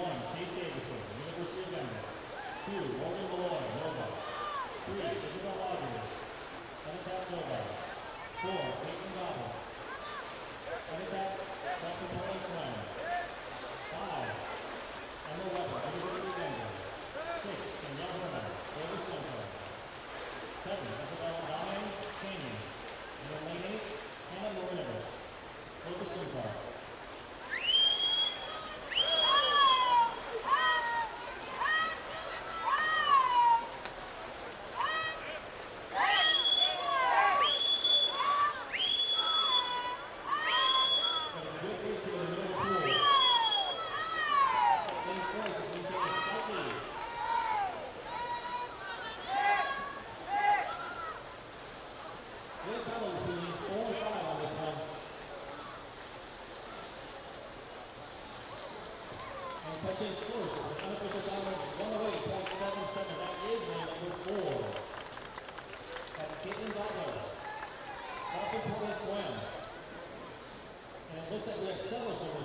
1, Chase Davison, University of Denver. 2, Morgan Malloy, Nova. 3, Isabel Rogers, Penataps Nova. 4, Caitlin Gobble, Penataps Dr. Pauline Slam. 5, Emma Weber, University of Denver. 6, Danielle Herman, Clovis Central. 7, Isabel Diane Canyon. And then lane 8, Hannah Marinovich, Clovis Central. Touching first, the unofficial time of 108.77. That is man number 4. That's Caitlin Gobble, Dr. Pauline Slam. And it looks like we have several